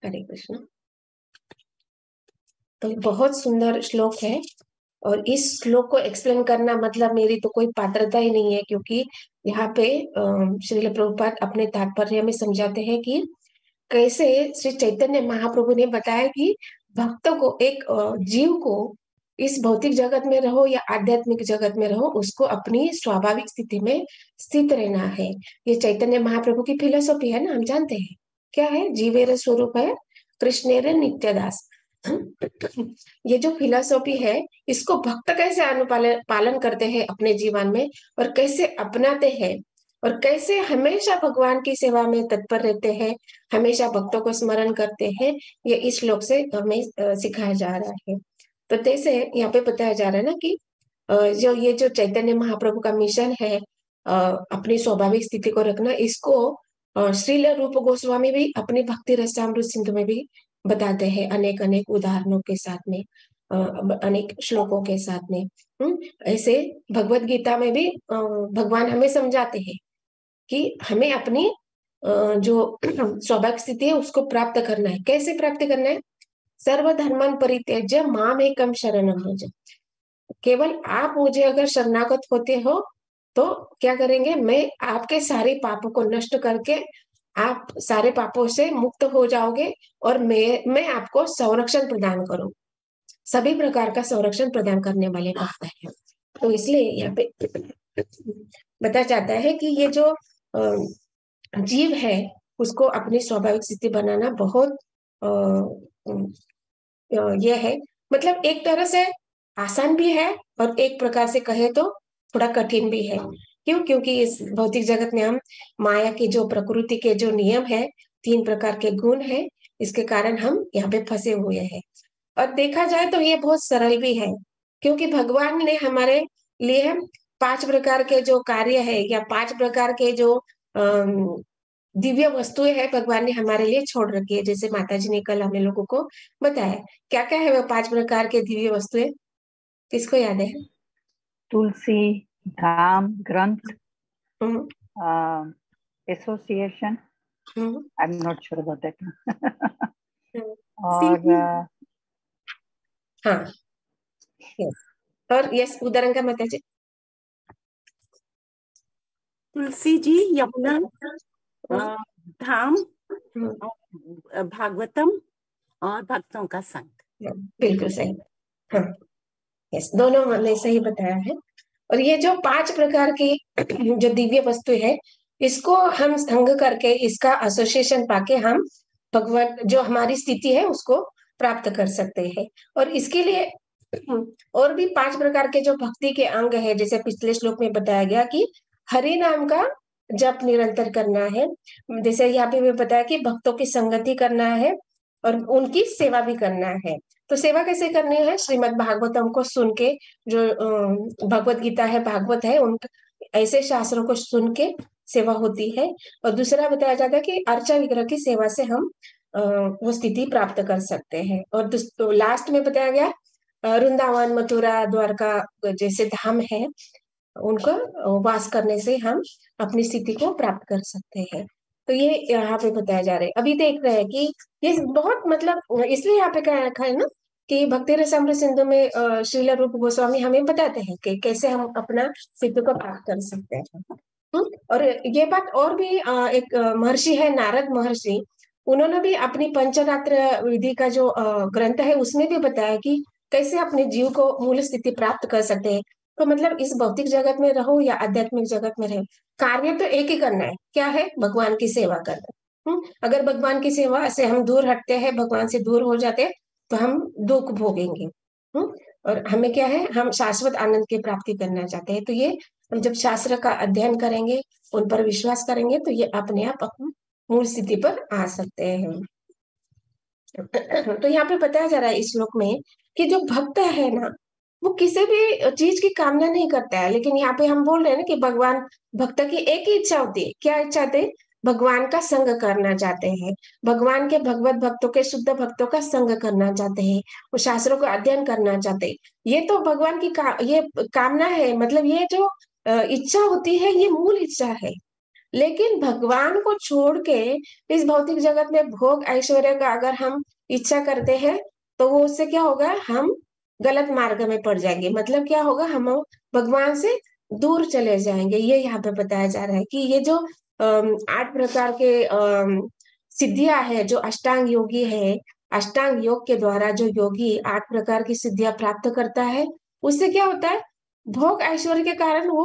हरे कृष्ण। तो बहुत सुंदर श्लोक है और इस श्लोक को एक्सप्लेन करना मतलब मेरी तो कोई पात्रता ही नहीं है, क्योंकि यहाँ पे श्रील प्रभुपाद अपने तात्पर्य में समझाते हैं कि कैसे श्री चैतन्य महाप्रभु ने बताया कि भक्तों को, एक जीव को इस भौतिक जगत में रहो या आध्यात्मिक जगत में रहो, उसको अपनी स्वाभाविक स्थिति में स्थित रहना है। ये चैतन्य महाप्रभु की फिलोसॉफी है ना, हम जानते हैं क्या है। जीवेर स्वरूप है कृष्णेर नित्यदास। ये जो फिलोसॉफी है, इसको भक्त कैसे अनुपालन पालन करते हैं अपने जीवन में, और कैसे अपनाते हैं, और कैसे हमेशा भगवान की सेवा में तत्पर रहते हैं, हमेशा भक्तों को स्मरण करते हैं, ये इस श्लोक से हमें सिखाया जा रहा है। तो जैसे यहाँ पे बताया जा रहा है ना कि जो चैतन्य महाप्रभु का मिशन है, अपनी स्वाभाविक स्थिति को रखना, इसको श्रील रूप गोस्वामी भी अपनी भक्ति रसामृत सिंधु में भी बताते हैं, अनेक अनेक उदाहरणों के साथ में, अनेक श्लोकों के साथ में। ऐसे भगवत गीता में भी भगवान हमें समझाते हैं कि हमें अपनी जो स्वाभाविक स्थिति है उसको प्राप्त करना है। कैसे प्राप्त करना है? सर्वधर्मन परित्यज्य माम एकम शरणम व्रज। केवल आप मुझे अगर शरणागत होते हो तो क्या करेंगे, मैं आपके सारे पापों को नष्ट करके आप सारे पापों से मुक्त हो जाओगे, और मैं आपको संरक्षण प्रदान करूं, सभी प्रकार का संरक्षण प्रदान करने वाले भक्त है। तो इसलिए यहाँ पे बताया जाता है कि ये जो जीव है उसको अपनी स्वाभाविक स्थिति बनाना बहुत यह है, मतलब एक तरह से आसान भी है और एक प्रकार से कहे तो थोड़ा कठिन भी है। क्यों? क्योंकि इस भौतिक जगत में हम माया की जो प्रकृति के जो नियम है, 3 प्रकार के गुण है, इसके कारण हम यहाँ पे फंसे हुए हैं। और देखा जाए तो ये बहुत सरल भी है, क्योंकि भगवान ने हमारे लिए 5 प्रकार के जो कार्य है या 5 प्रकार के जो दिव्य वस्तुएं है, भगवान ने हमारे लिए छोड़ रखी है। जैसे माता जी ने कल हमें लोगों को बताया क्या क्या है वो 5 प्रकार के दिव्य वस्तुएं, किसको याद है? तुलसी, धाम, ग्रंथ, hmm, association, I am not sure about that. और हाँ, यस, और यस, उदाहरण का माता जी। तुलसी जी, यमुना, धाम, भागवतम और भक्तों का संग। बिल्कुल सही। हाँ, यस, दोनों ने सही बताया है। और ये जो 5 प्रकार की जो दिव्य वस्तु है, इसको हम संग करके, इसका एसोसिएशन पाके हम भगवान जो हमारी स्थिति है उसको प्राप्त कर सकते हैं। और इसके लिए और भी 5 प्रकार के जो भक्ति के अंग है, जैसे पिछले श्लोक में बताया गया कि हरि नाम का जप निरंतर करना है। जैसे यहाँ पे भी बताया कि भक्तों की संगति करना है और उनकी सेवा भी करना है। तो सेवा कैसे करनी है? श्रीमद् भागवतम को सुन के, जो भगवत गीता है, भागवत है, उन ऐसे शास्त्रों को सुन के सेवा होती है। और दूसरा बताया जाता है कि अर्चा विग्रह की सेवा से हम वो स्थिति प्राप्त कर सकते हैं। और तो लास्ट में बताया गया वृंदावन, मथुरा, द्वारका जैसे धाम है, उनका वास करने से हम अपनी स्थिति को प्राप्त कर सकते हैं। तो ये यहाँ पे बताया जा रहा है। अभी देख रहे हैं कि ये बहुत, मतलब इसलिए यहाँ पे क्या रखा है ना कि भक्ति रसामृत सिंधु में श्रील रूप गोस्वामी हमें बताते हैं कि कैसे हम अपना सिद्ध को प्राप्त कर सकते हैं। और ये बात और भी एक महर्षि है, नारद महर्षि, उन्होंने भी अपनी पंचरात्र विधि का जो ग्रंथ है उसमें भी बताया कि कैसे अपने जीव को मूल स्थिति प्राप्त कर सकते हैं। तो मतलब इस भौतिक जगत में रहो या आध्यात्मिक जगत में रहो, कार्य तो एक ही करना है। क्या है? भगवान की सेवा करना। अगर भगवान की सेवा से हम दूर हटते हैं, भगवान से दूर हो जाते हैं, तो हम दुख भोगेंगे। और हमें क्या है, हम शाश्वत आनंद की प्राप्ति करना चाहते हैं। तो ये हम जब शास्त्र का अध्ययन करेंगे, उन पर विश्वास करेंगे, तो ये अपने आप अपनी मूल स्थिति पर आ सकते हैं। तो यहाँ पे बताया जा रहा है इस श्लोक में कि जो भक्त है ना, वो किसी भी चीज की कामना नहीं करता है। लेकिन यहाँ पे हम बोल रहे हैं ना कि भगवान, भक्त की एक ही इच्छा होती है। क्या इच्छा थे? भगवान का संग करना चाहते हैं, भगवान के भगवत भक्तों के, शुद्ध भक्तों का संग करना चाहते हैं, वो शास्त्रों का अध्ययन करना चाहते हैं। ये तो भगवान की ये कामना है, मतलब ये जो इच्छा होती है, ये मूल इच्छा है। लेकिन भगवान को छोड़ के इस भौतिक जगत में भोग ऐश्वर्य का अगर हम इच्छा करते हैं तो वो उससे क्या होगा, हम गलत मार्ग में पड़ जाएंगे। मतलब क्या होगा, हम भगवान से दूर चले जाएंगे। ये यहाँ पे बताया जा रहा है कि ये जो 8 प्रकार के सिद्धियां है, जो अष्टांग योगी है, अष्टांग योग के द्वारा जो योगी 8 प्रकार की सिद्धियां प्राप्त करता है, उससे क्या होता है, भोग ऐश्वर्य के कारण वो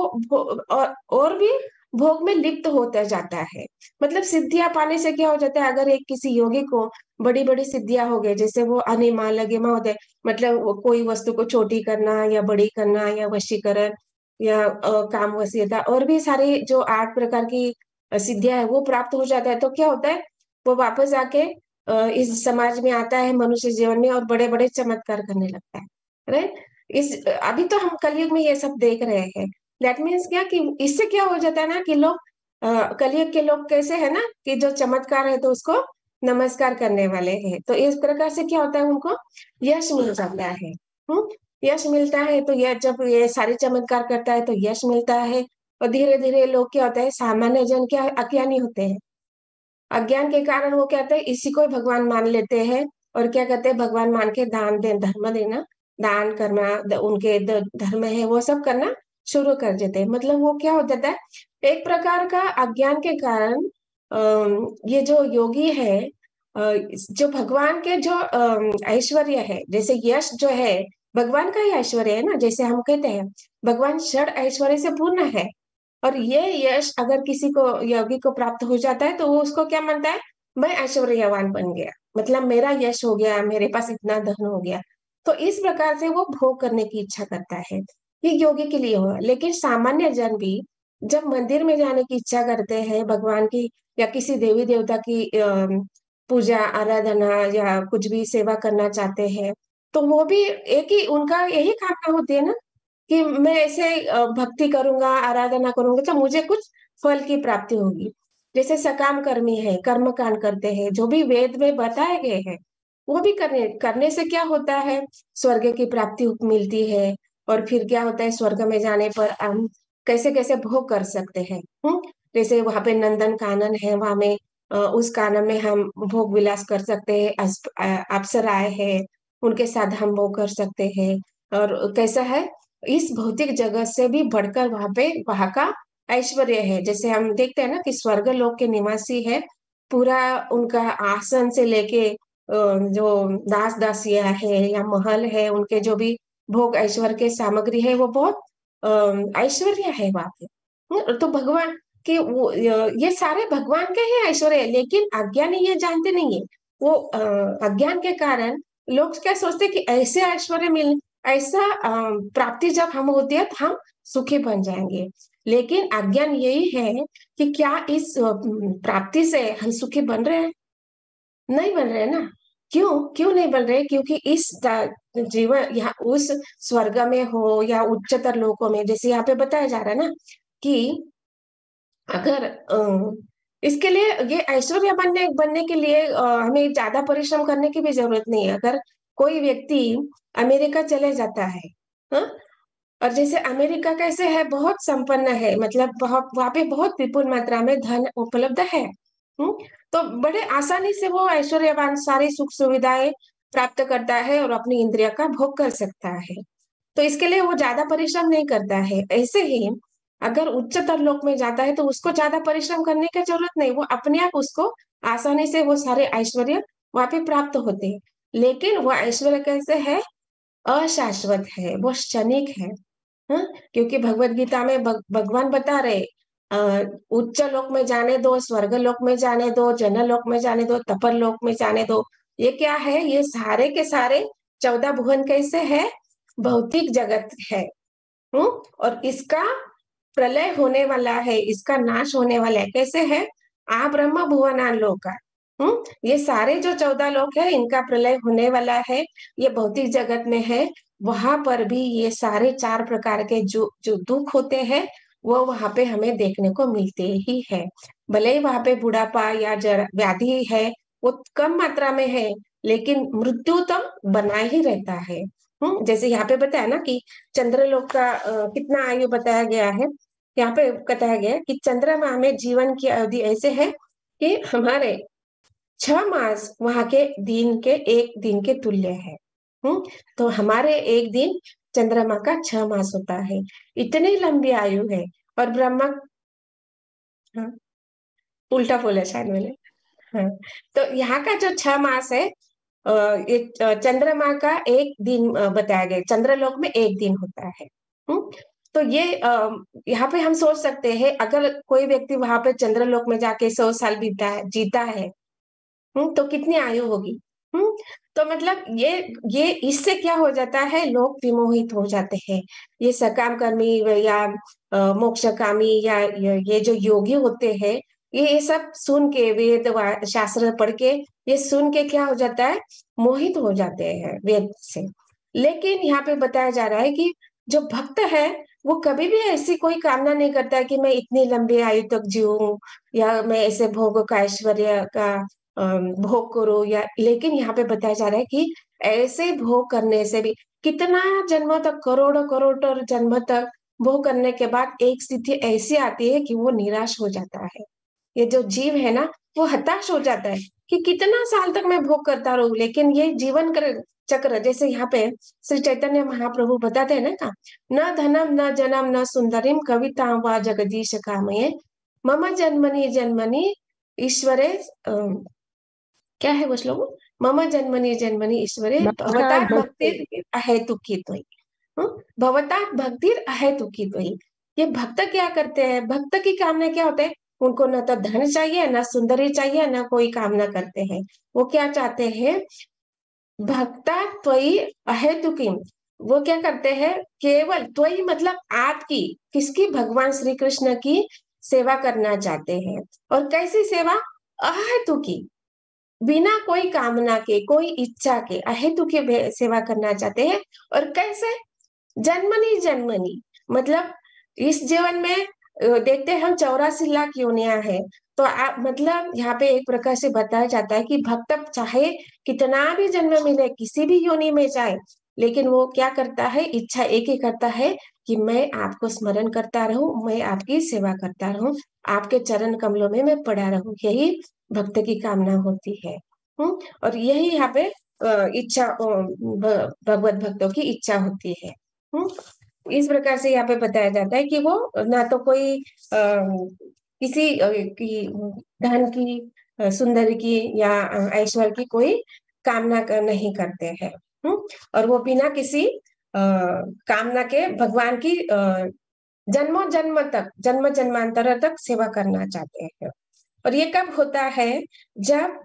और भी भोग में लिप्त होता जाता है। मतलब सिद्धियां पाने से क्या हो जाता है, अगर एक किसी योगी को बड़ी बड़ी सिद्धियां हो गई, जैसे वो अनिमा लगिमा होते, मतलब वो कोई वस्तु को छोटी करना या बड़ी करना या वशीकरण या काम वसीयता और भी सारी जो 8 प्रकार की सिद्धियां है वो प्राप्त हो जाता है, तो क्या होता है, वो वापस आके इस समाज में आता है, मनुष्य जीवन में, और बड़े बड़े चमत्कार करने लगता है। राइट। अभी तो हम कलयुग में ये सब देख रहे हैं। दैट मीन्स क्या कि इससे क्या हो जाता है ना कि लोग कलयुग के लोग कैसे है ना कि जो चमत्कार है तो उसको नमस्कार करने वाले हैं, तो इस प्रकार से क्या होता है, उनको यश मिल जाता है। यश मिलता है, तो यह जब ये सारे चमत्कार करता है तो यश मिलता है, और धीरे धीरे लोग क्या होता है, सामान्य जन क्या अज्ञानी होते हैं, अज्ञान के कारण वो कहते हैं इसी को भगवान मान लेते हैं, और क्या कहते हैं, भगवान मान के दान दे, धर्म देना, दान करना, उनके धर्म है वो सब करना शुरू कर देते हैं। मतलब वो क्या हो जाता है, एक प्रकार का अज्ञान के कारण ये जो योगी है, जो भगवान के जो ऐश्वर्य है, जैसे यश जो है भगवान का ही ऐश्वर्य है ना, जैसे हम कहते हैं भगवान षड ऐश्वर्य से पूर्ण है, और ये यश अगर किसी को योगी को प्राप्त हो जाता है तो वो उसको क्या मानता है, मैं ऐश्वर्यवान बन गया, मतलब मेरा यश हो गया, मेरे पास इतना धन हो गया, तो इस प्रकार से वो भोग करने की इच्छा करता है। ये योगी के लिए हो। लेकिन सामान्य जन भी जब मंदिर में जाने की इच्छा करते हैं, भगवान की या किसी देवी देवता की पूजा आराधना या कुछ भी सेवा करना चाहते हैं, तो वो भी एक ही उनका यही कामना होती है ना कि मैं ऐसे भक्ति करूंगा, आराधना करूंगा तो मुझे कुछ फल की प्राप्ति होगी। जैसे सकाम कर्मी है, कर्म कांड करते हैं, जो भी वेद में बताए गए हैं वो भी करने करने से क्या होता है, स्वर्ग की प्राप्ति मिलती है, और फिर क्या होता है, स्वर्ग में जाने पर हम कैसे कैसे भोग कर सकते हैं। जैसे वहां पे नंदन कानन है, वहां में उस कानन में हम भोग विलास कर सकते हैं, अप्सराएं है उनके साथ हम भोग कर सकते हैं। और कैसा है, इस भौतिक जगत से भी बढ़कर वहां पे वहां का ऐश्वर्य है। जैसे हम देखते हैं ना कि स्वर्ग लोक के निवासी है, पूरा उनका आसन से लेके जो दास दासियां है या महल है, उनके जो भी भोग ऐश्वर्य के सामग्री है वो बहुत ऐश्वर्य है वहां पे। तो भगवान के वो ये सारे भगवान के ही ऐश्वर्य है, लेकिन अज्ञानी ये जानते नहीं है। वो अज्ञान के कारण लोग क्या सोचते हैं कि ऐसे ऐश्वर्य मिल ऐसा प्राप्ति जब हम होती है तो हम सुखी बन जाएंगे। लेकिन अज्ञान यही है कि क्या इस प्राप्ति से हम सुखी बन रहे हैं, नहीं बन रहे ना। क्यों क्यों नहीं बन रहे, क्योंकि इस जीवन यहाँ उस स्वर्ग में हो या उच्चतर लोकों में, जैसे यहाँ पे बताया जा रहा है ना कि अगर इसके लिए ये ऐश्वर्य बनने बनने के लिए हमें ज्यादा परिश्रम करने की भी जरूरत नहीं है। अगर कोई व्यक्ति अमेरिका चले जाता है, हाँ, और जैसे अमेरिका कैसे है, बहुत संपन्न है, मतलब बहुत वहां पे बहुत विपुल मात्रा में धन उपलब्ध है। तो बड़े आसानी से वो ऐश्वर्यवान सारी सुख सुविधाएं प्राप्त करता है और अपनी इंद्रिया का भोग कर सकता है। तो इसके लिए वो ज्यादा परिश्रम नहीं करता है। ऐसे ही अगर उच्चतर लोक में जाता है तो उसको ज्यादा परिश्रम करने की जरूरत नहीं, वो अपने आप उसको आसानी से वो सारे ऐश्वर्य वहां पे प्राप्त होते हैं। लेकिन वो ऐश्वर्य कैसे है, अशाश्वत है, वो क्षणिक है। हाँ? क्योंकि भगवत गीता में भगवान बता रहे उच्च लोक में जाने दो, स्वर्ग लोक में जाने दो, जन लोक में जाने दो, तपर लोक में जाने दो। ये क्या है, ये सारे के सारे 14 भुवन कैसे है, भौतिक जगत है। और इसका प्रलय होने वाला है, इसका नाश होने वाला है। कैसे है, आ ब्रह्म भुवना लोका। ये सारे जो 14 लोक है इनका प्रलय होने वाला है, ये भौतिक जगत में है। वहां पर भी ये सारे 4 प्रकार के जो जो दुख होते हैं वो वहां पे हमें देखने को मिलते ही है। भले ही वहां पे बुढ़ापा या व्याधि है वो कम मात्रा में है, लेकिन मृत्यु तो बना ही रहता है। जैसे यहाँ पे बताया ना कि चंद्रलोक का कितना आयु बताया गया है, यहाँ पे बताया गया कि चंद्रमा में जीवन की अवधि ऐसे है कि हमारे 6 मास वहां के एक दिन के तुल्य है। तो हमारे एक दिन चंद्रमा का 6 मास होता है। इतनी लंबी आयु है। और ब्रह्मा, हाँ, उल्टा बोला शायद मैंने। हाँ, तो यहाँ का जो 6 मास है, चंद्रमा का एक दिन बताया गया, चंद्रलोक में एक दिन होता है। तो ये यहाँ पे हम सोच सकते हैं, अगर कोई व्यक्ति वहां पे चंद्रलोक में जाके 100 साल जीता है, तो कितनी आयु होगी। तो मतलब ये इससे क्या हो जाता है, लोग विमोहित हो जाते हैं। ये सकाम कर्मी या मोक्षकामी या ये जो योगी होते हैं, ये सब सुन के, वेद शास्त्र पढ़ के, ये सुन के क्या हो जाता है, मोहित हो जाते हैं वेद से। लेकिन यहाँ पे बताया जा रहा है कि जो भक्त है वो कभी भी ऐसी कोई कामना नहीं करता है कि मैं इतनी लंबी आयु तक जीऊं, या मैं ऐसे भोगों का, ऐश्वर्य का भोग करो। या लेकिन यहाँ पे बताया जा रहा है कि ऐसे भोग करने से भी कितना जन्मों तक, करोड़ों करोड़ों जन्म तक भोग करने के बाद एक स्थिति ऐसी आती है कि वो निराश हो जाता है। ये जो जीव है ना, वो हताश हो जाता है कि कितना साल तक मैं भोग करता रहूं। लेकिन ये जीवन चक्र, जैसे यहाँ पे श्री चैतन्य महाप्रभु बताते हैं ना, न धनम न जनम न सुंदरिम कविता व जगदीश कामये मम जन्मनि जन्मनि ईश्वरे, क्या है वो श्लोक, मम जन्मनि जन्मनि ईश्वरे भवता भक्ति अहेतुकी त्वयि, भवता भक्ति अहेतुकी त्वयि। ये भक्त क्या करते हैं, भक्त की कामना क्या होते हैं, उनको न तो धन चाहिए, न सुंदरी चाहिए, न कोई कामना करते हैं। वो क्या चाहते हैं, भक्ता त्वयि अहेतुकी, वो क्या करते हैं, केवल त्वयि मतलब आपकी, किसकी, भगवान श्री कृष्ण की सेवा करना चाहते हैं। और कैसी सेवा, अहेतुकी, बिना कोई कामना के, कोई इच्छा के, अहेतु के सेवा करना चाहते हैं। और कैसे, जन्मनी जन्मनी, मतलब इस जीवन में देखते हैं हम 84 लाख योनियां है। तो मतलब यहाँ पे एक प्रकार से बताया जाता है कि भक्त चाहे कितना भी जन्म मिले, किसी भी योनि में जाए, लेकिन वो क्या करता है, इच्छा एक ही करता है कि मैं आपको स्मरण करता रहूं, मैं आपकी सेवा करता रहूं, आपके चरण कमलों में मैं पड़ा रहूं। यही भक्त की कामना होती है। और यही यहाँ पे इच्छा, भगवत भक्तों की इच्छा होती है। इस प्रकार से यहाँ पे बताया जाता है कि वो ना तो कोई किसी की धन की, सुंदरी की या ऐश्वर्य की कोई कामना नहीं करते हैं। और वो बिना किसी कामना के भगवान की जन्मों जन्म तक, जन्म जन्मांतर तक सेवा करना चाहते हैं। और ये कब होता है, जब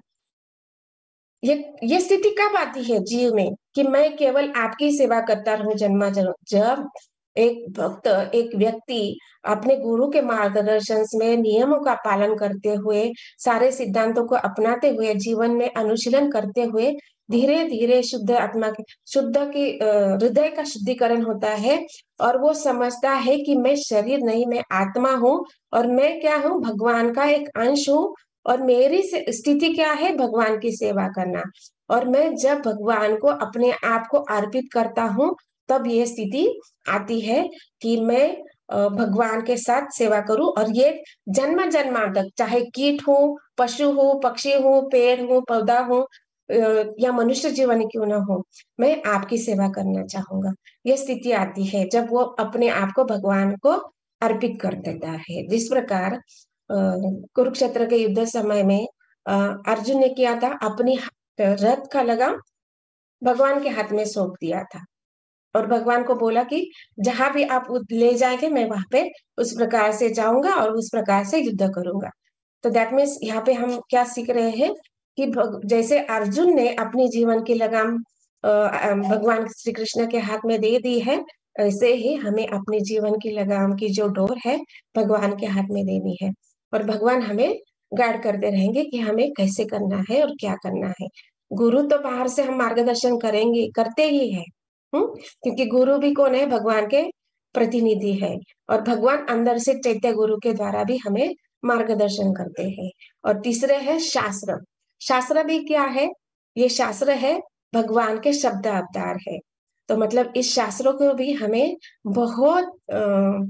ये स्थिति कब आती है जीव में कि मैं केवल आपकी सेवा करता रहूं जन्मा जन्म। जब एक भक्त, एक व्यक्ति अपने गुरु के मार्गदर्शन में, नियमों का पालन करते हुए, सारे सिद्धांतों को अपनाते हुए, जीवन में अनुशीलन करते हुए, धीरे धीरे शुद्ध आत्मा के, शुद्ध की हृदय का शुद्धिकरण होता है। और वो समझता है कि मैं शरीर नहीं, मैं आत्मा हूँ, और मैं क्या हूँ, भगवान का एक अंश हूँ। और मेरी स्थिति क्या है, भगवान की सेवा करना। और मैं जब भगवान को अपने आप को अर्पित करता हूँ, तब ये स्थिति आती है कि मैं भगवान के साथ सेवा करूं। और ये जन्म जन्मांतर, चाहे कीट हो, पशु हो, पक्षी हो, पेड़ हो, पौधा हो, या मनुष्य जीवन क्यों न हो, मैं आपकी सेवा करना चाहूंगा। ये स्थिति आती है जब वो अपने आप को भगवान को अर्पित कर देता है। जिस प्रकार कुरुक्षेत्र के युद्ध समय में अर्जुन ने किया था, अपनी रथ का लगाम भगवान के हाथ में सौंप दिया था, और भगवान को बोला कि जहां भी आप ले जाएंगे, मैं वहां पे उस प्रकार से जाऊंगा और उस प्रकार से युद्ध करूंगा। तो दैट मीन्स यहाँ पे हम क्या सीख रहे हैं कि जैसे अर्जुन ने अपनी जीवन की लगाम भगवान श्री कृष्ण के हाथ में दे दी है, ऐसे ही हमें अपने जीवन की लगाम की जो डोर है, भगवान के हाथ में देनी है। और भगवान हमें गाइड करते रहेंगे कि हमें कैसे करना है और क्या करना है। गुरु तो बाहर से हम मार्गदर्शन करेंगे, करते ही है, क्योंकि गुरु भी कौन है, भगवान के प्रतिनिधि है। और भगवान अंदर से चैत्य गुरु के द्वारा भी हमें मार्गदर्शन करते हैं। और तीसरे है शास्त्र। शास्त्र भी क्या है, ये शास्त्र है भगवान के शब्द अवतार है। तो मतलब इस शास्त्रों को भी हमें बहुत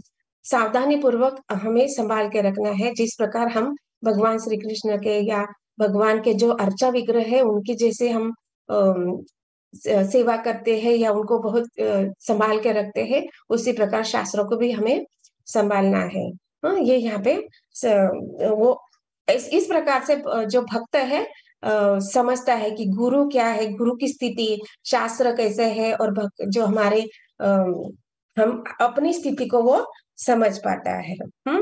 सावधानी पूर्वक हमें संभाल के रखना है, जिस प्रकार हम भगवान श्री कृष्ण के या भगवान के जो अर्चा विग्रह है उनकी जैसे हम सेवा करते हैं या उनको बहुत संभाल के रखते हैं, उसी प्रकार शास्त्रों को भी हमें संभालना है। हाँ, ये यहाँ पे वो इस प्रकार से जो भक्त है समझता है कि गुरु क्या है, गुरु की स्थिति, शास्त्र कैसे है, और जो हमारे हम अपनी स्थिति को वो समझ पाता है।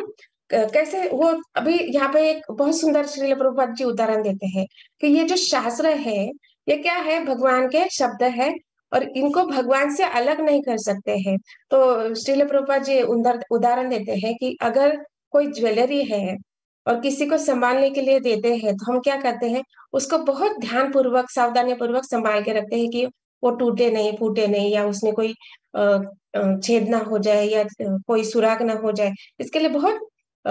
कैसे वो अभी यहाँ पे एक बहुत सुंदर श्रील प्रभुपाद जी उदाहरण देते हैं कि ये जो शास्त्र है ये क्या है, भगवान के शब्द है और इनको भगवान से अलग नहीं कर सकते हैं। तो श्रील प्रभुपाद जी उदाहरण देते हैं कि अगर कोई ज्वेलरी है और किसी को संभालने के लिए देते हैं तो हम क्या करते हैं, उसको बहुत ध्यान पूर्वक सावधानी पूर्वक संभाल के रखते हैं कि वो टूटे नहीं, फूटे नहीं, या उसमें कोई छेद ना हो जाए या कोई सुराग ना हो जाए, इसके लिए बहुत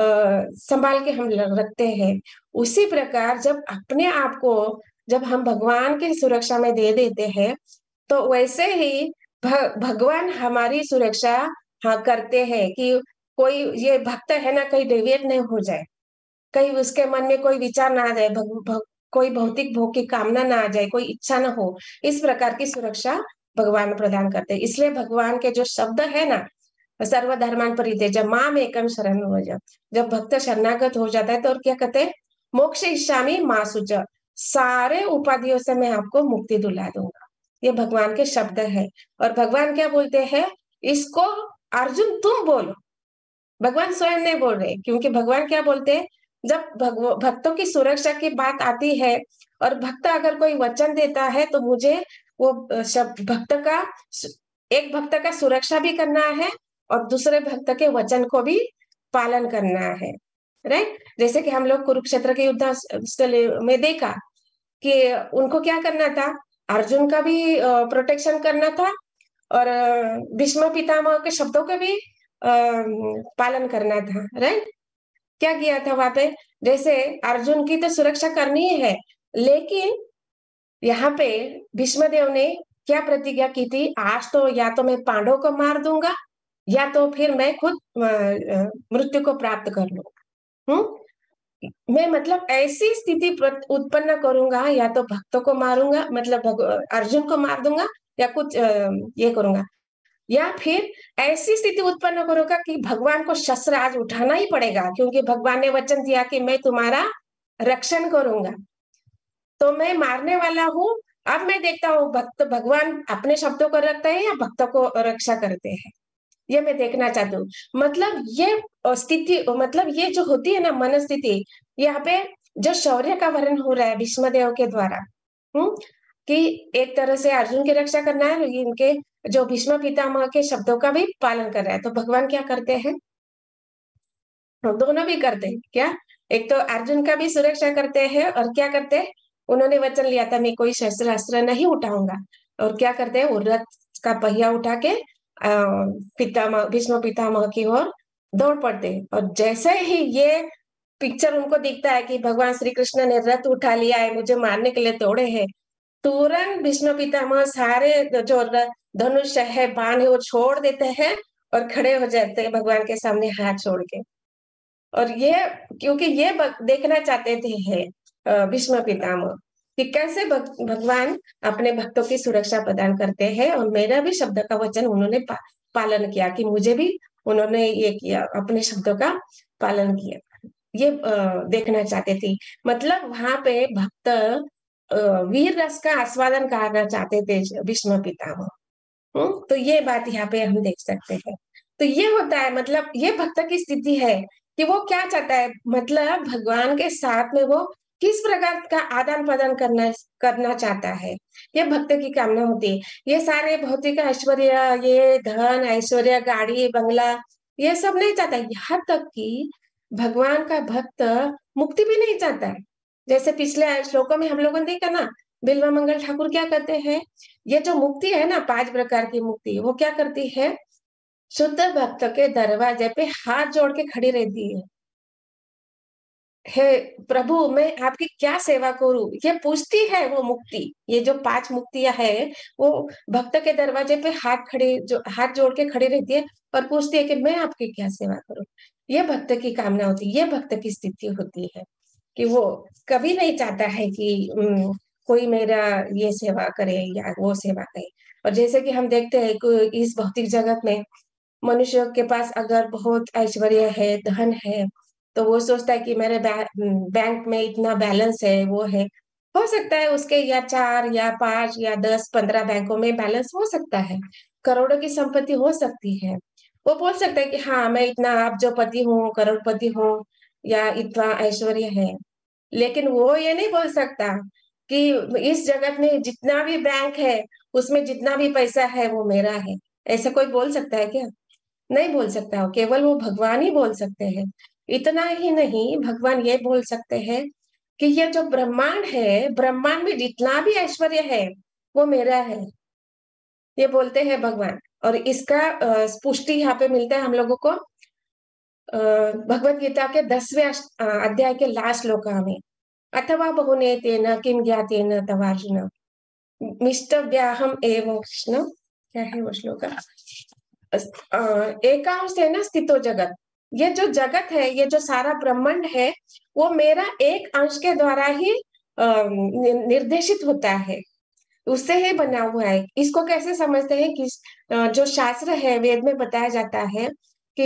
संभाल के हम रखते हैं। उसी प्रकार जब अपने आप को जब हम भगवान की सुरक्षा में दे देते हैं तो वैसे ही भगवान हमारी सुरक्षा करते हैं कि कोई ये भक्त है ना कहीं डेविएट नहीं हो जाए, कहीं उसके मन में कोई विचार ना आ जाए, कोई भौतिक भोग की कामना ना आ जाए, कोई इच्छा ना हो, इस प्रकार की सुरक्षा भगवान प्रदान करते हैं। इसलिए भगवान के जो शब्द है ना, सर्वधर्मान परित्यज्य जब माम एकम शरण हो जाए, जब भक्त शरणागत हो जाता है तो और क्या कहते हैं, मोक्ष इच्छामि मा शुच, सारे उपाधियों से मैं आपको मुक्ति दिला दूंगा। ये भगवान के शब्द है। और भगवान क्या बोलते हैं, इसको अर्जुन तुम बोलो, भगवान स्वयं नहीं बोल रहे, क्योंकि भगवान क्या बोलते हैं, जब भक्तों की सुरक्षा की बात आती है और भक्त अगर कोई वचन देता है तो मुझे वो भक्त का एक भक्त का सुरक्षा भी करना है और दूसरे भक्त के वचन को भी पालन करना है। राइट, जैसे कि हम लोग कुरुक्षेत्र के युद्ध स्थल में देखा कि उनको क्या करना था, अर्जुन का भी प्रोटेक्शन करना था और भीष्म पितामह के शब्दों का भी पालन करना था। राइट, क्या किया था वहां पे, जैसे अर्जुन की तो सुरक्षा करनी ही है, लेकिन यहाँ पे भीष्मदेव ने क्या प्रतिज्ञा की थी, आज तो या तो मैं पांडवों को मार दूंगा या तो फिर मैं खुद मृत्यु को प्राप्त कर लूंगा। मैं मतलब ऐसी स्थिति उत्पन्न करूंगा, या तो भक्तों को मारूंगा, मतलब अर्जुन को मार दूंगा, या कुछ ये करूंगा, या फिर ऐसी स्थिति उत्पन्न करूंगा कि भगवान को शस्त्र आज उठाना ही पड़ेगा, क्योंकि भगवान ने वचन दिया कि मैं तुम्हारा रक्षण करूंगा, तो मैं मारने वाला हूँ। अब मैं देखता हूँ भक्त भगवान अपने शब्दों को रखते हैं या भक्तों को रक्षा करते हैं, ये मैं देखना चाहती हूँ। मतलब ये स्थिति, मतलब ये जो होती है ना मन स्थिति, यहाँ पे जो शौर्य का वर्णन हो रहा है भीष्मदेव के द्वारा, कि एक तरह से अर्जुन की रक्षा करना है, इनके जो भीष्म पितामह के शब्दों का भी पालन कर रहा है। तो भगवान क्या करते हैं, दोनों भी करते हैं क्या, एक तो अर्जुन का भी सुरक्षा करते हैं और क्या करते हैं, उन्होंने वचन लिया था मैं कोई शस्त्र अस्त्र नहीं उठाऊंगा, और क्या करते हैं, वो रथ का पहिया उठा के पितामह भीष्म पितामह की ओर दौड़ पड़ते हैं। और जैसे ही ये पिक्चर उनको दिखता है कि भगवान श्री कृष्ण ने रथ उठा लिया है, मुझे मारने के लिए दौड़े हैं, तुरंत भीष्म पितामह सारे जो धनुष है बाण है वो छोड़ देते हैं और खड़े हो जाते हैं भगवान के सामने हाथ छोड़ के। और ये क्योंकि ये देखना चाहते थे भीष्म पितामह कि कैसे भगवान अपने भक्तों की सुरक्षा प्रदान करते हैं, और मेरा भी शब्द का वचन उन्होंने पालन किया कि मुझे भी उन्होंने ये किया, अपने शब्दों का पालन किया, ये देखना चाहते थे। मतलब वहां पे भक्त वीर रस का आस्वादन करना चाहते थे भीष्म पितामह। तो ये बात यहाँ पे हम देख सकते हैं। तो ये होता है, मतलब ये भक्त की स्थिति है कि वो क्या चाहता है, मतलब भगवान के साथ में वो किस प्रकार का आदान प्रदान करना चाहता है, ये भक्त की कामना होती है। ये सारे भौतिक ऐश्वर्य, ये धन ऐश्वर्य, गाड़ी बंगला, ये सब नहीं चाहता। यहाँ तक कि भगवान का भक्त मुक्ति भी नहीं चाहता है। जैसे पिछले श्लोकों में हम लोगों ने देखा ना, बिल्वा मंगल ठाकुर क्या कहते हैं, ये जो मुक्ति है ना 5 प्रकार की मुक्ति, वो क्या करती है, शुद्ध भक्त के दरवाजे पे हाथ जोड़ के खड़ी रहती है। हे प्रभु, मैं आपकी क्या सेवा करूं, ये पूछती है वो मुक्ति। ये जो 5 मुक्तियां है, वो भक्त के दरवाजे पे हाथ जोड़ के खड़ी रहती है और पूछती है कि मैं आपकी क्या सेवा करूं। ये भक्त की कामना होती है, ये भक्त की स्थिति होती है कि वो कभी नहीं चाहता है कि कोई मेरा ये सेवा करे या वो सेवा करे। और जैसे कि हम देखते हैं कि इस भौतिक जगत में मनुष्य के पास अगर बहुत ऐश्वर्य है, धन है, तो वो सोचता है कि मेरे बैंक में इतना बैलेंस है, वो है। हो सकता है उसके या 4 या 5 या 10 15 बैंकों में बैलेंस हो सकता है, करोड़ों की संपत्ति हो सकती है। वो बोल सकता है कि हाँ, मैं इतना अब्जोपति हूँ, करोड़पति हूँ, या इतना ऐश्वर्य है। लेकिन वो ये नहीं बोल सकता कि इस जगत में जितना भी बैंक है, उसमें जितना भी पैसा है वो मेरा है। ऐसा कोई बोल सकता है क्या? नहीं बोल सकता। हो केवल वो भगवान ही बोल सकते हैं। इतना ही नहीं, भगवान ये बोल सकते हैं कि ये जो ब्रह्मांड है, ब्रह्मांड में जितना भी ऐश्वर्य है वो मेरा है, ये बोलते हैं भगवान। और इसका पुष्टि यहाँ पे मिलता है हम लोगों को भगवत गीता के 10वें अध्याय के लास्ट श्लोक में। अथवा बहुने तेन किम ज्ञातेन तवार्जुन मिष्टव्याहम एवं कृष्ण, क्या है वो श्लोक? एकांशेन स्थितो जगत। ये जो जगत है, ये जो सारा ब्रह्मांड है, वो मेरा एक अंश के द्वारा ही निर्देशित होता है, उससे ही बना हुआ है। इसको कैसे समझते हैं कि जो शास्त्र है, वेद में बताया जाता है कि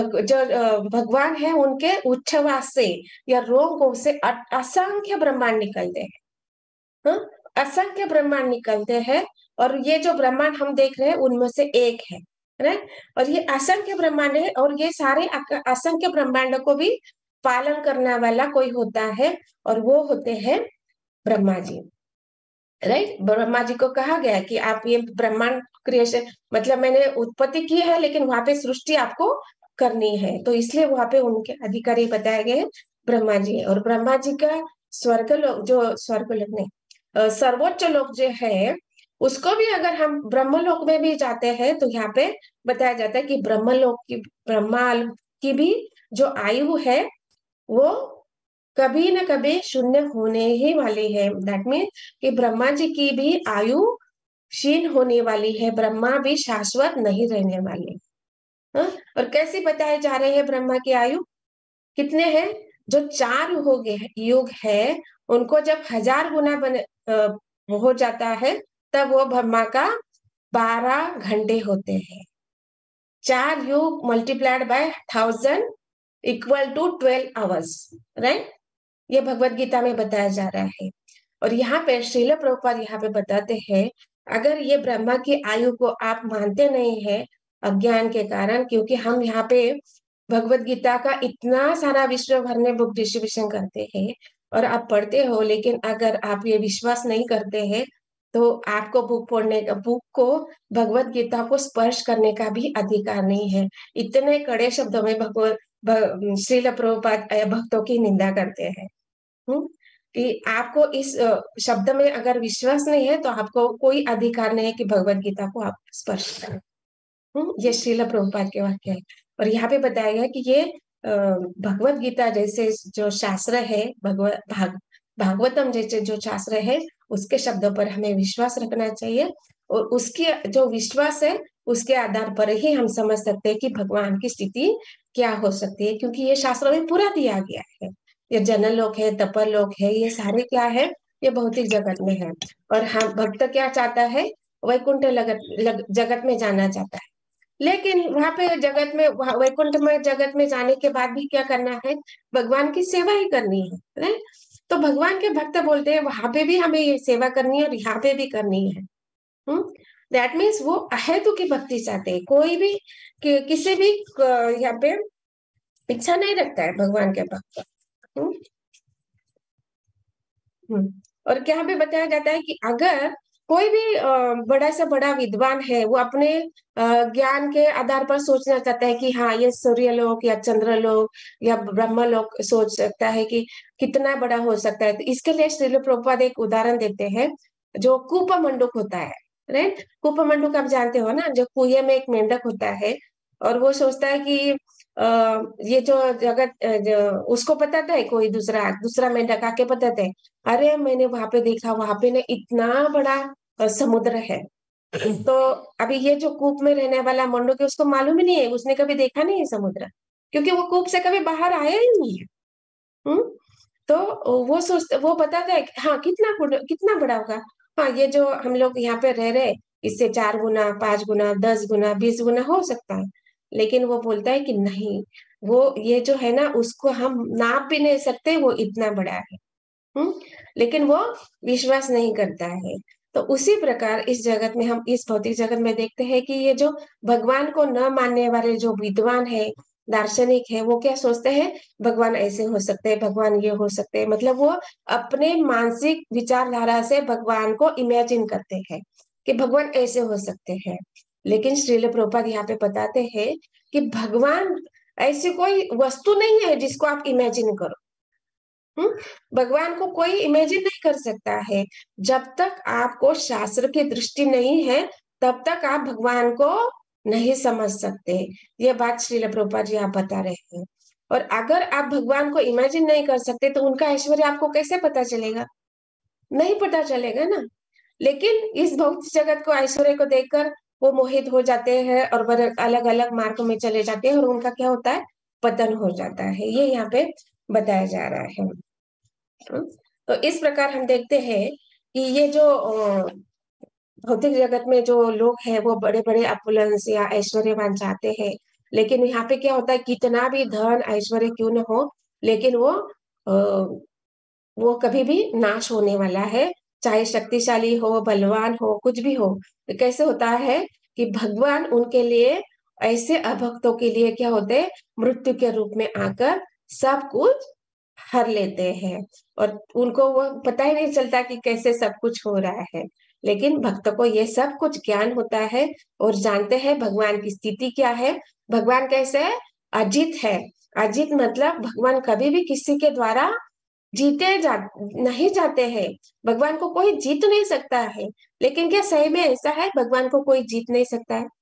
भगवान है, उनके उच्छ्वास से या रोगों से असंख्य ब्रह्मांड निकलते हैं। हाँ? असंख्य ब्रह्मांड निकलते हैं, और ये जो ब्रह्मांड हम देख रहे हैं उनमें से एक है, राइट। और ये असंख्य ब्रह्मांड है, और ये सारे असंख्य ब्रह्मांडों को भी पालन करने वाला कोई होता है, और वो होते हैं ब्रह्मा जी, राइट। ब्रह्मा जी को कहा गया कि आप ये ब्रह्मांड क्रिएशन, मतलब मैंने उत्पत्ति की है, लेकिन वहां पे सृष्टि आपको करनी है, तो इसलिए वहां पे उनके अधिकारी बताए गए ब्रह्मा जी। और ब्रह्मा जी का स्वर्गलोक, जो स्वर्गलोक नहीं, सर्वोच्च लोक जो है, उसको भी अगर हम ब्रह्मलोक में भी जाते हैं तो यहाँ पे बताया जाता है कि ब्रह्मा की भी जो आयु है वो कभी न कभी शून्य होने ही वाली है। दैट मीन कि ब्रह्मा जी की भी आयु क्षीण होने वाली है, ब्रह्मा भी शाश्वत नहीं रहने वाले। हाँ? और कैसे बताए जा रहे हैं ब्रह्मा की आयु कितने हैं? जो 4 युग है, उनको जब 1000 गुना हो जाता है, तब वो ब्रह्मा का 12 घंटे होते हैं। 4 युग multiplied by 1000 equal to 12 hours, right. ये भगवत गीता में बताया जा रहा है। और यहाँ पे श्रील प्रभुपाद यहाँ पे बताते हैं, अगर ये ब्रह्मा की आयु को आप मानते नहीं है अज्ञान के कारण, क्योंकि हम यहाँ पे भगवत गीता का इतना सारा विश्व भर में बुक डिस्ट्रीब्यूशन करते हैं और आप पढ़ते हो, लेकिन अगर आप ये विश्वास नहीं करते हैं तो आपको बुक को भगवत गीता को स्पर्श करने का भी अधिकार नहीं है। इतने कड़े शब्दों में श्रील प्रभुपाद भक्तों की निंदा करते हैं। कि आपको इस शब्द में अगर विश्वास नहीं है तो आपको कोई अधिकार नहीं है कि भगवत गीता को आप स्पर्श करें। ये श्रील प्रभुपाद के वाक्य है। और यहाँ पे बताया गया कि ये भगवत गीता जैसे जो शास्त्र है, भागवतम जैसे जो शास्त्र है, उसके शब्दों पर हमें विश्वास रखना चाहिए, और उसके जो विश्वास है उसके आधार पर ही हम समझ सकते हैं कि भगवान की स्थिति क्या हो सकती है, क्योंकि ये शास्त्र में पूरा दिया गया है। ये जनल लोक है, तपर लोक है, ये सारे क्या है, ये भौतिक जगत में है। और हम भक्त क्या चाहता है? वैकुंठ जगत में जाना चाहता है। लेकिन वहां पे जगत में, वैकुंठ में जगत में जाने के बाद भी क्या करना है? भगवान की सेवा ही करनी है, राइट। तो भगवान के भक्त बोलते हैं वहां पे भी हमें ये सेवा करनी है और यहाँ पे भी करनी है। दैट मीन्स वो अहेतु की भक्ति चाहते हैं। कोई भी किसी भी यहाँ पे इच्छा नहीं रखता है भगवान के भक्त। और क्या पे बताया जाता है कि अगर कोई भी बड़ा से बड़ा विद्वान है, वो अपने ज्ञान के आधार पर सोचना चाहता है कि हाँ, ये सूर्यलोक या चंद्रलोक या ब्रह्मलोक सोच सकता है कि कितना बड़ा हो सकता है, तो इसके लिए श्रील प्रभुपाद एक उदाहरण देते हैं, जो कूप मंडूक होता है, राइट। कूप मंडूक आप जानते हो ना, जो कुएं में एक मेंढक होता है और वो सोचता है कि ये जो जगत उसको बताता है कोई दूसरा मेंढक आके बताते है, अरे मैंने वहां पे देखा, वहां पे ना इतना बड़ा समुद्र है। तो अभी ये जो कूप में रहने वाला मंडूक है उसको मालूम ही नहीं है, उसने कभी देखा नहीं है समुद्र, क्योंकि वो कूप से कभी बाहर आया ही नहीं है। हम्म तो वो बताता है कि हाँ कितना बड़ा होगा। हाँ, ये जो हम लोग यहाँ पे रह रहे, इससे 4 गुना, 5 गुना, 10 गुना, 20 गुना हो सकता है। लेकिन वो बोलता है कि नहीं, वो ये जो है ना उसको हम नाप भी नहीं सकते, वो इतना बड़ा है। हम्म लेकिन वो विश्वास नहीं करता है। तो उसी प्रकार इस जगत में, हम इस भौतिक जगत में देखते हैं कि ये जो भगवान को न मानने वाले जो विद्वान है, दार्शनिक है, वो क्या सोचते हैं, भगवान ऐसे हो सकते हैं, भगवान ये हो सकते हैं। मतलब वो अपने मानसिक विचारधारा से भगवान को इमेजिन करते हैं कि भगवान ऐसे हो सकते हैं। लेकिन श्रील प्रभुपाद यहाँ पे बताते हैं कि भगवान ऐसी कोई वस्तु नहीं है जिसको आप इमेजिन करो। भगवान को कोई इमेजिन नहीं कर सकता है। जब तक आपको शास्त्र की दृष्टि नहीं है, तब तक आप भगवान को नहीं समझ सकते। ये बात श्रील प्रभुपाद जी आप बता रहे हैं। और अगर आप भगवान को इमेजिन नहीं कर सकते तो उनका ऐश्वर्य आपको कैसे पता चलेगा? नहीं पता चलेगा ना। लेकिन इस भौतिक जगत को, ऐश्वर्य को देखकर वो मोहित हो जाते हैं और अलग अलग मार्ग में चले जाते हैं, और उनका क्या होता है, पतन हो जाता है। ये यहाँ पे बताया जा रहा है। तो इस प्रकार हम देखते हैं कि ये जो भौतिक जगत में जो लोग हैं वो बड़े बड़े अपुलंस या ऐश्वर्यवान चाहते हैं। लेकिन यहाँ पे क्या होता है, कितना भी धन ऐश्वर्य क्यों न हो, लेकिन वो कभी भी नाश होने वाला है। चाहे शक्तिशाली हो, बलवान हो, कुछ भी हो। तो कैसे होता है कि भगवान उनके लिए, ऐसे अभक्तों के लिए क्या होते हैं, मृत्यु के रूप में आकर सब कुछ हर लेते हैं। और उनको वो पता ही नहीं चलता कि कैसे सब कुछ हो रहा है। लेकिन भक्त को ये सब कुछ ज्ञान होता है और जानते हैं भगवान की स्थिति क्या है। भगवान कैसे है, अजित है। अजित मतलब भगवान कभी भी किसी के द्वारा नहीं जाते हैं। भगवान को कोई जीत नहीं सकता है। लेकिन क्या सही में ऐसा है, भगवान को कोई जीत नहीं सकता है?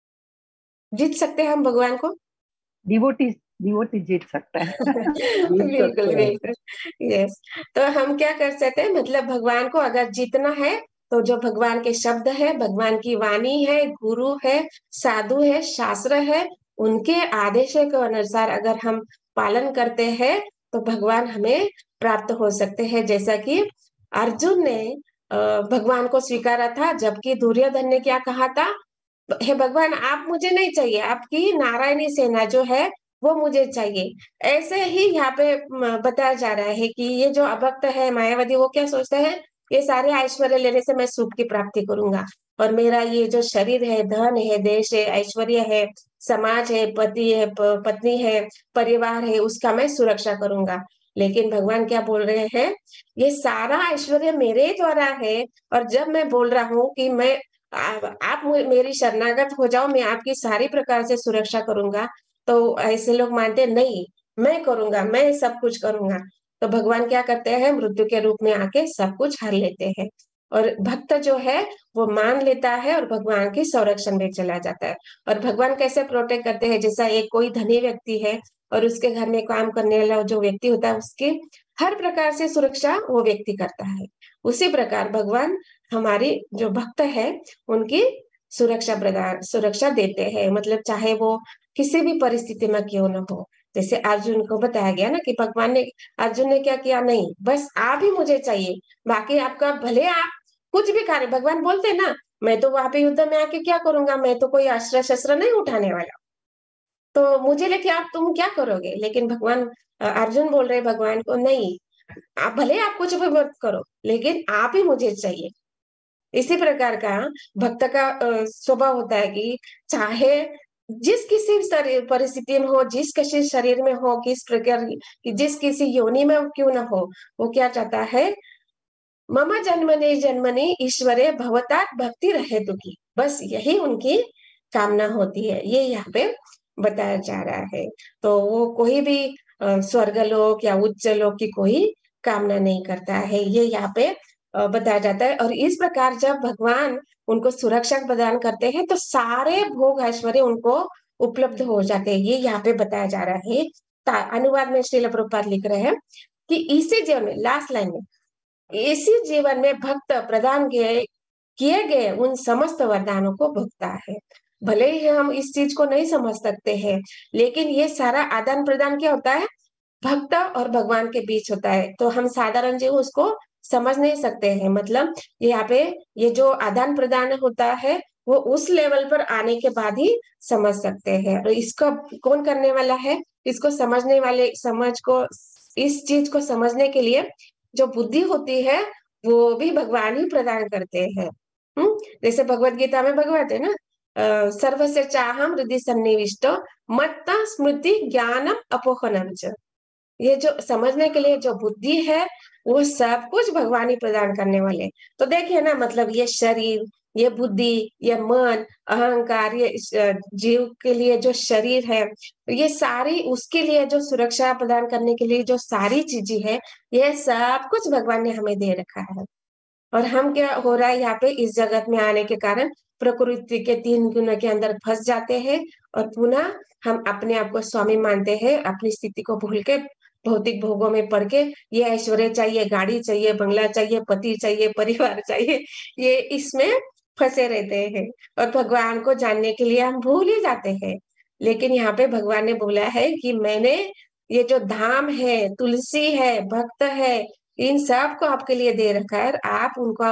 जीत सकते हैं हम भगवान को? डिवोटी डिवोटी जीत सकता है। बिल्कुल बिल्कुल, यस। तो हम क्या कर सकते हैं, मतलब भगवान को अगर जीतना है तो जो भगवान के शब्द है, भगवान की वाणी है, गुरु है, साधु है, शास्त्र है, उनके आदेशों के अनुसार अगर हम पालन करते हैं तो भगवान हमें प्राप्त हो सकते हैं। जैसा कि अर्जुन ने भगवान को स्वीकारा था, जबकि दुर्योधन ने क्या कहा था, हे भगवान आप मुझे नहीं चाहिए, आपकी नारायणी सेना जो है वो मुझे चाहिए। ऐसे ही यहाँ पे बताया जा रहा है कि ये जो अभक्त है, मायावादी, वो क्या सोचते हैं, ये सारे ऐश्वर्य लेने से मैं सुख की प्राप्ति करूंगा, और मेरा ये जो शरीर है, धन है, देश है, ऐश्वर्य है, समाज है, पति है, पत्नी है, परिवार है, उसका मैं सुरक्षा करूंगा। लेकिन भगवान क्या बोल रहे हैं, ये सारा ऐश्वर्य मेरे द्वारा है, और जब मैं बोल रहा हूँ कि मैं आप मेरी शरणागत हो जाओ, मैं आपकी सारी प्रकार से सुरक्षा करूंगा, तो ऐसे लोग मानते नहीं, मैं करूंगा, मैं सब कुछ करूंगा। तो भगवान क्या करते हैं, मृत्यु के रूप में आके सब कुछ हर लेते हैं। और भक्त जो है वो मान लेता है और भगवान की संरक्षण में चला जाता है। और भगवान कैसे प्रोटेक्ट करते हैं, जैसा एक कोई धनी व्यक्ति है और उसके घर में काम करने वाला जो व्यक्ति होता है, उसकी हर प्रकार से सुरक्षा वो व्यक्ति करता है। उसी प्रकार भगवान हमारी जो भक्त है उनकी सुरक्षा देते हैं। मतलब चाहे वो किसी भी परिस्थिति में क्यों न हो। जैसे अर्जुन को बताया गया ना कि अर्जुन ने क्या किया, नहीं बस आप ही मुझे चाहिए, बाकी आपका भले आप कुछ भी कार्य, भगवान बोलते ना, मैं तो वहां पे युद्ध में आके क्या करूंगा, मैं तो कोई अस्त्र शस्त्र नहीं उठाने वाला, तो मुझे लेके आप तुम क्या करोगे। लेकिन भगवान, अर्जुन बोल रहे भगवान को, नहीं आप भले आप कुछ भी मत करो, लेकिन आप ही मुझे चाहिए। इसी प्रकार का भक्त का स्वभाव होता है कि चाहे जिस किसी परिस्थिति में हो, जिस किसी शरीर में हो, किस प्रकार की, जिस किसी योनि में क्यों ना हो, वो क्या चाहता है, मम जन्मने जन्मने ईश्वरे भवतात भक्ति रहे दुखी, बस यही उनकी कामना होती है। ये यहाँ पे बताया जा रहा है। तो वो कोई भी स्वर्गलोक या उच्च लोक की कोई कामना नहीं करता है, ये यहाँ पे बताया जाता है। और इस प्रकार जब भगवान उनको सुरक्षा प्रदान करते हैं तो सारे भोग ऐश्वर्य उनको उपलब्ध हो जाते हैं, ये यहाँ पे बताया जा रहा है। अनुवाद में श्रील प्रभुपाद लिख रहे हैं कि इसी जीवन में, लास्ट लाइन में, इसी जीवन में भक्त प्रदान किए गए उन समस्त वरदानों को भुगता है। भले ही हम इस चीज को नहीं समझ सकते हैं, लेकिन ये सारा आदान प्रदान क्या होता है, भक्त और भगवान के बीच होता है। तो हम साधारण जीव उसको समझ नहीं सकते हैं। मतलब यहाँ पे ये जो आदान प्रदान होता है वो उस लेवल पर आने के बाद ही समझ सकते हैं। और इसको कौन करने वाला है, इसको समझने वाले, इस चीज को समझने के लिए जो बुद्धि होती है वो भी भगवान ही प्रदान करते हैं। जैसे भगवत गीता में भगवत है ना, सर्वस्य चाहम हृदय सन्निविष्टो मत्ता स्मृति ज्ञानम अपोहनम च। ये जो समझने के लिए जो बुद्धि है वो सब कुछ भगवान ही प्रदान करने वाले। तो देखिए ना, मतलब ये शरीर, ये बुद्धि, ये मन, अहंकार, ये जीव के लिए जो शरीर है, ये सारी उसके लिए जो सुरक्षा प्रदान करने के लिए जो सारी चीजें है, ये सब कुछ भगवान ने हमें दे रखा है। और हम क्या हो रहा है, यहाँ पे इस जगत में आने के कारण प्रकृति के 3 गुणों के अंदर फंस जाते हैं और पुनः हम अपने आप को स्वामी मानते हैं, अपनी स्थिति को भूल के भौतिक भोगों में पड़ के ये ऐश्वर्य चाहिए, गाड़ी चाहिए, बंगला चाहिए, पति चाहिए, परिवार चाहिए, ये इसमें फंसे रहते हैं और भगवान को जानने के लिए हम भूल ही जाते हैं। लेकिन यहाँ पे भगवान ने बोला है कि मैंने ये जो धाम है, तुलसी है, भक्त है, इन सब को आपके लिए दे रखा है। आप उनका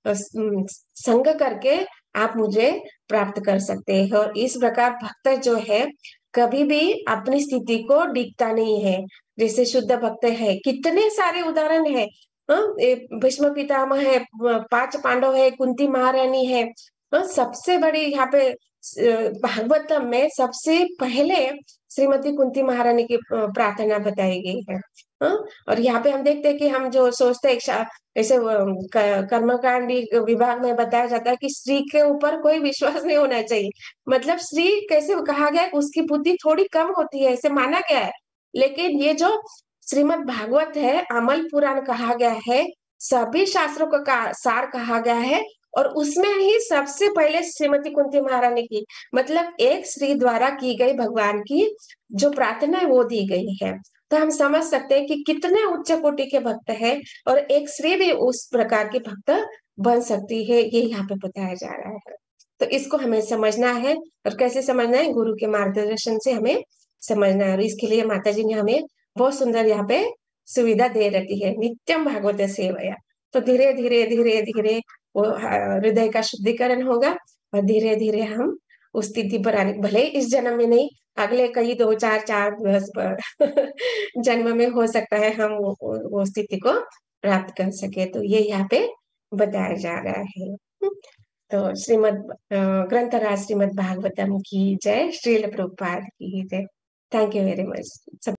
संग करके आप मुझे प्राप्त कर सकते हैं। और इस प्रकार भक्त जो है कभी भी अपनी स्थिति को डिगता नहीं है। जैसे शुद्ध भक्त है, कितने सारे उदाहरण है। भीष्म पितामह है, 5 पांडव है, कुंती महारानी है। सबसे बड़ी यहाँ पे भागवतम में सबसे पहले श्रीमती कुंती महारानी की प्रार्थना बताई गई है। और यहाँ पे हम देखते हैं कि हम जो सोचते हैं, जैसे कर्मकांडी विभाग में बताया जाता है कि स्त्री के ऊपर कोई विश्वास नहीं होना चाहिए। मतलब स्त्री कैसे कहा गया, उसकी बुद्धि थोड़ी कम होती है, ऐसे माना गया है। लेकिन ये जो श्रीमद् भागवत है, अमल पुराण कहा गया है, सभी शास्त्रों का सार कहा गया है। और उसमें ही सबसे पहले श्रीमती कुंती महारानी की, मतलब एक स्त्री द्वारा की गई भगवान की जो प्रार्थना है वो दी गई है। तो हम समझ सकते हैं कि कितने उच्च कोटि के भक्त हैं और एक स्त्री भी उस प्रकार के भक्त बन सकती है, ये यहाँ पे बताया जा रहा है। तो इसको हमें समझना है। और कैसे समझना है, गुरु के मार्गदर्शन से हमें समझना है। और इसके लिए माता जी ने हमें बहुत सुंदर यहाँ पे सुविधा दे रखी है, नित्यम भागवत सेवया। तो धीरे धीरे धीरे धीरे वो हृदय का शुद्धिकरण होगा और धीरे धीरे हम उस स्थिति पर आने, भले इस जन्म में नहीं, अगले कई 2 4 10 जन्म में हो सकता है हम वो स्थिति को प्राप्त कर सके। तो ये यहाँ पे बताया जा रहा है। तो ग्रंथराज श्रीमद् भागवतम की जय, श्रील प्रभुपाद की जय। Thank you very much.